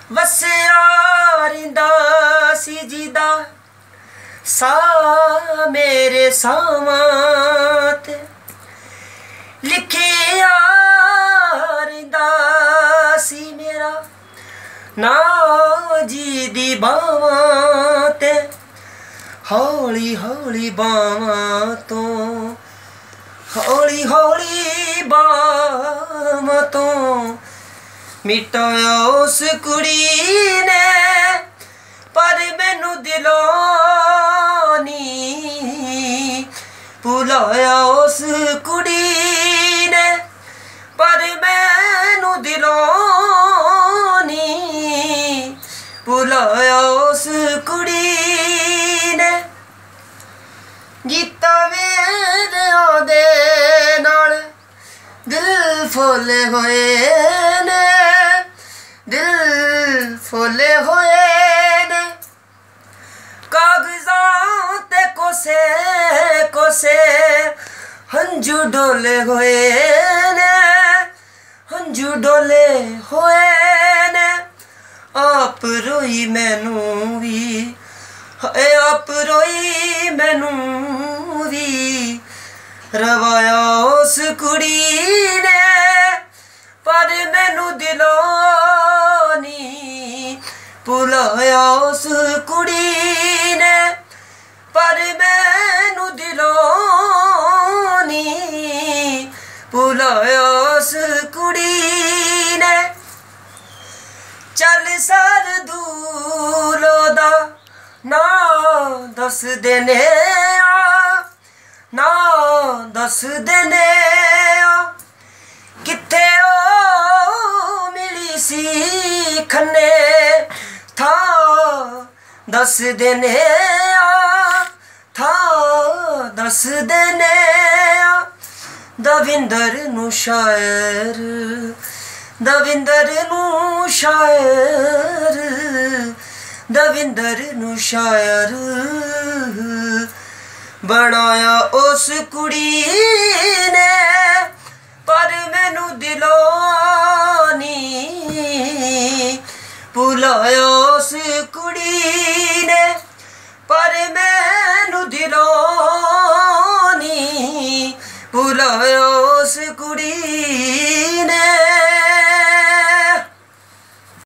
ਵਸਿਆ ਰਹਿੰਦਾ ਸੀ ਜਿਹਦਾ ਸਾ ਮੇਰੇ ਸਾਵਾਂ ਤੇ ਲਿਖਿਆ ਰਹਿੰਦਾ ਸੀ ਮੇਰਾ ਨਾਂ ਜੀ ਦੀ ਬਾਵਾਂ ਤੇ ਹੌਲੀ ਹੌਲੀ ਬਾਵਾਂ ਤੋਂ ਹੌਲੀ ਹੌਲੀ ਬਾਵਾਂ ਤੋਂ ਮਿਟਾਇਆ ਉਸ ਕੁੜੀ ਨੇ ਪਰ ਮੈਨੂੰ ਦਿਲੋਂ ਨੀ ਭੁਲਾਇਆ ਉਸ ਕੁੜੀ ਨੇ ਪਰ ਮੈਨੂੰ ਦਿਲੋਂ ਨੀ ਭੁਲਾਇਆ ਉਸ ਕੁੜੀ ਨੇ ਗੀਤਾਂ ਮੇਰਿਆਂ ਦੇ ਨਾਲ ਦਿਲ ਫੋਲੇ ਹੋਏ ਨੇ ਦਿਲ ਫੋਲੇ ਹੋਏ ਨੇ ਕਾਗਜ਼ਾਂ ਤੇ ਕੋਸੇ ਕੋਸੇ ਹੰਝੂ ਡੋਲੇ ਹੋਏ ਨੇ ਹੰਝੂ ਡੋਲੇ ਹੋਏ ਨੇ ਆਪ ਰੋਈ ਮੈਨੂੰ ਵੀ ਹਾਏ ਆਪ ਰੋਈ ਮੈਨੂੰ ਵੀ ਰਵਾਇਆ ਉਸ ਕੁੜੀ ਨੇ ਪਰ ਮੈਨੂੰ ਦਿਲੋਂ ਨੀ ਭੁਲਾਇਆ ਉਸ ਕੁੜੀ ਨੇ ਪਰ ਮੈਨੂੰ ਦਿਲੋਂ ਨੀ ਭੁਲਾਇਆ ਉਸ ਕੁੜੀ ਨੇ ਚੱਲ ਸਰ ਦੂਰੋਂ ਦਾ ਨਾਂ ਦੱਸਦੇ ਨੇ ਨਾਂ ਦੱਸਦੇ ਨੇ ਕਿੱਥੇ ਉਹ ਮਿਲੀ ਸੀ ਖੰਨੇ ਥਾਂ ਦੱਸਦੇ ਨੇ ਥਾਂ ਦੱਸਦੇ ਨੇ ਦਵਿੰਦਰ ਨੂੰ ਸ਼ਾਇਰ ਦਵਿੰਦਰ ਨੂੰ ਸ਼ਾਇਰ ਦਵਿੰਦਰ ਨੂੰ ਸ਼ਾਇਰ ਬਣਾਇਆ ਉਸ ਕੁੜੀ ਨੇ ਪਰ ਮੈਨੂੰ ਦਿਲੋਂ ਨੀ ਭੁਲਾਇਆ